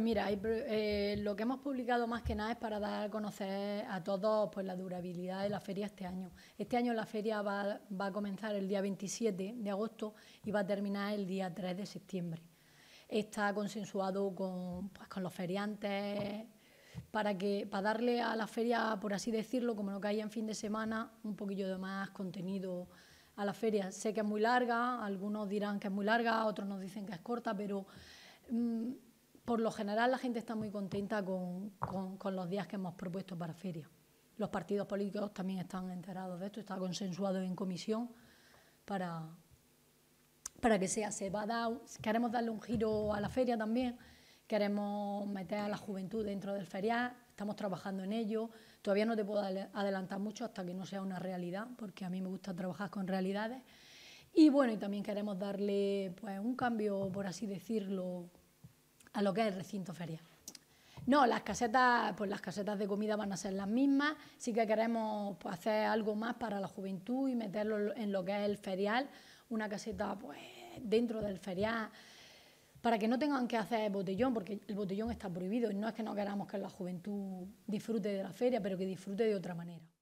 mira, lo que hemos publicado más que nada es para dar a conocer a todos pues, la durabilidad de la feria este año. Este año la feria va a comenzar el día 27 de agosto y va a terminar el día 3 de septiembre. Está consensuado con los feriantes para darle a la feria, por así decirlo, como lo que hay en fin de semana, un poquillo de más contenido a la feria. Sé que es muy larga, algunos dirán que es muy larga, otros nos dicen que es corta, pero por lo general la gente está muy contenta con los días que hemos propuesto para feria. Los partidos políticos también están enterados de esto, está consensuado en comisión para que sea. Queremos darle un giro a la feria también, queremos meter a la juventud dentro del ferial, estamos trabajando en ello. Todavía no te puedo adelantar mucho hasta que no sea una realidad, porque a mí me gusta trabajar con realidades. Y bueno, y también queremos darle pues, un cambio, por así decirlo, a lo que es el recinto ferial. No, las casetas de comida van a ser las mismas, sí que queremos pues, hacer algo más para la juventud y meterlo en lo que es el ferial, una caseta pues, dentro del ferial, para que no tengan que hacer botellón, porque el botellón está prohibido, y no es que no queramos que la juventud disfrute de la feria, pero que disfrute de otra manera.